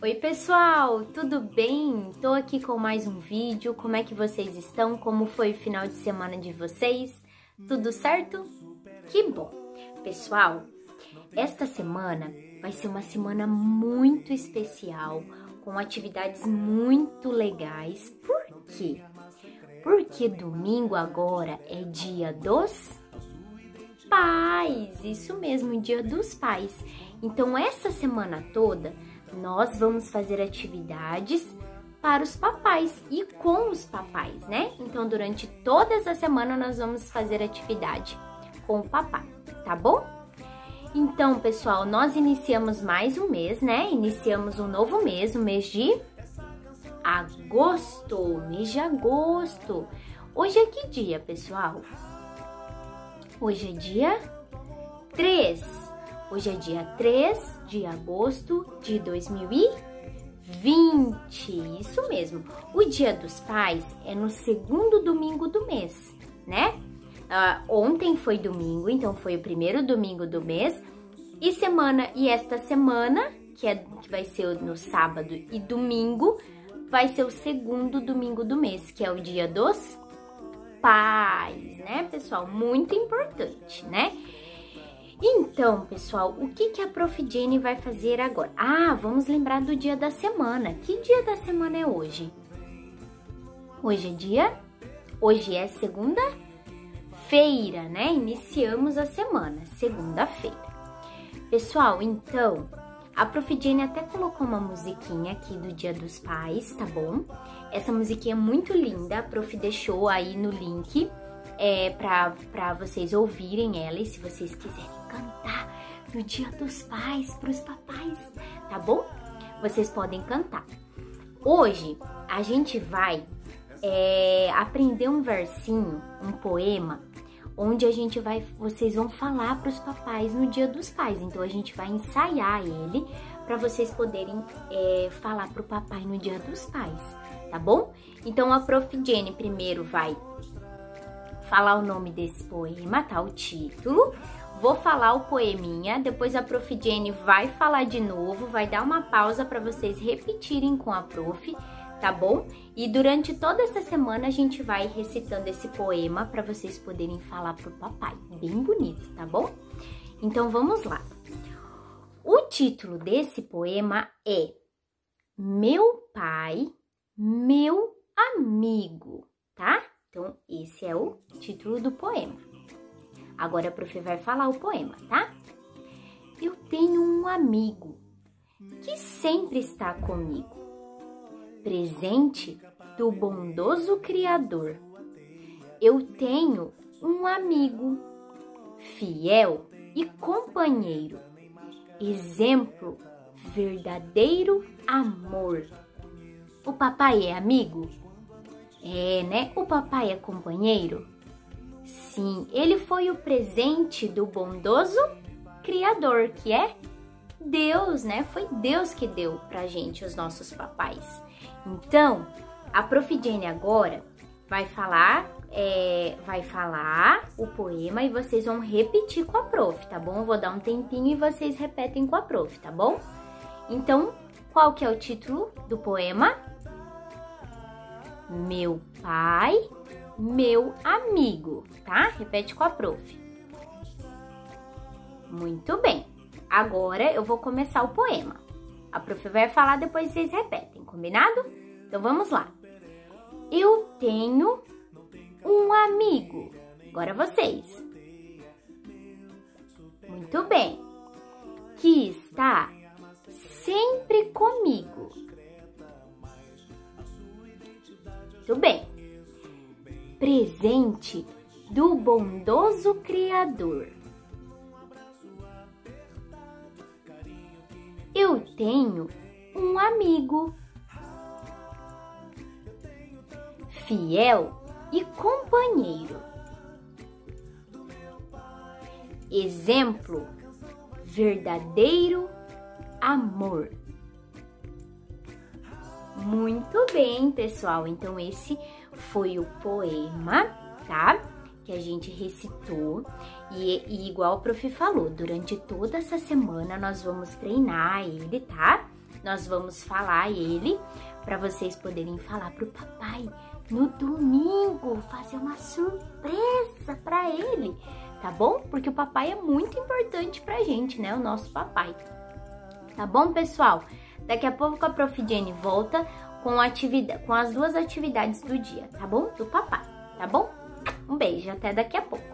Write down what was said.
Oi pessoal, tudo bem? Tô aqui com mais um vídeo. Como é que vocês estão? Como foi o final de semana de vocês? Tudo certo? Que bom! Pessoal, esta semana vai ser uma semana muito especial, com atividades muito legais. Por quê? Porque domingo agora é dia dos pais, isso mesmo, dia dos pais. Então essa semana toda nós vamos fazer atividades para os papais e com os papais, né? Então durante toda essa semana nós vamos fazer atividade com o papai, tá bom? Então, pessoal, nós iniciamos mais um mês, né? Iniciamos um novo mês, o mês de agosto, mês de agosto. Hoje é que dia, pessoal? Hoje é dia 3. Hoje é dia 3 de agosto de 2020. Isso mesmo. O Dia dos Pais é no segundo domingo do mês, né? Ontem foi domingo, então foi o primeiro domingo do mês. E esta semana, que vai ser no sábado e domingo, vai ser o segundo domingo do mês, que é o Dia dos Pais, né, pessoal? Muito importante, né? Então, pessoal, o que a Prof. Jenny vai fazer agora? Vamos lembrar do dia da semana. Que dia da semana é hoje? Hoje é segunda-feira, né? Iniciamos a semana, segunda-feira. Pessoal, então, a Prof. Jenny até colocou uma musiquinha aqui do Dia dos Pais, tá bom? Essa musiquinha é muito linda, a Prof. deixou aí no link pra vocês ouvirem ela, e se vocês quiserem cantar no Dia dos Pais pros papais, tá bom? Vocês podem cantar. Hoje a gente vai aprender um versinho, um poema, onde vocês vão falar pros papais no Dia dos Pais. Então a gente vai ensaiar ele para vocês poderem falar pro papai no Dia dos Pais, tá bom? Então a Prof. Jenny primeiro vai falar o nome desse poema, tá? O título. Vou falar o poeminha, depois a Prof. Jenny vai falar de novo, vai dar uma pausa para vocês repetirem com a Prof, tá bom? E durante toda essa semana a gente vai recitando esse poema para vocês poderem falar pro papai. Bem bonito, tá bom? Então vamos lá. O título desse poema é Meu Pai, Meu Amigo, tá? Então, esse é o título do poema. Agora a Prof. vai falar o poema, tá? Eu tenho um amigo que sempre está comigo, presente do bondoso Criador. Eu tenho um amigo fiel e companheiro, exemplo, verdadeiro amor. O papai é amigo? Né? O papai é companheiro? Sim, ele foi o presente do bondoso Criador, que é Deus, né? Foi Deus que deu pra gente os nossos papais. Então, a Prof. Jenny agora vai falar o poema e vocês vão repetir com a Prof, tá bom? Eu vou dar um tempinho e vocês repetem com a Prof, tá bom? Então, qual que é o título do poema? Meu pai, meu amigo, tá? Repete com a Prof. Muito bem. Agora eu vou começar o poema. A Prof. vai falar, depois vocês repetem, combinado? Então vamos lá. Eu tenho um amigo. Agora vocês. Muito bem. Que está sempre comigo. Muito bem. Presente do bondoso Criador. Eu tenho um amigo fiel e companheiro. Exemplo, verdadeiro amor. Muito bem, pessoal. Então esse foi o poema, tá? Que a gente recitou. E igual a Prof falou, durante toda essa semana nós vamos treinar ele, tá? nós vamos falar ele para vocês poderem falar pro papai no domingo, fazer uma surpresa para ele, tá bom? Porque o papai é muito importante pra gente, né? O nosso papai. Tá bom, pessoal? Daqui a pouco a Prof. Jenny volta com as 2 atividades do dia, tá bom? Do papai, tá bom? Um beijo, até daqui a pouco.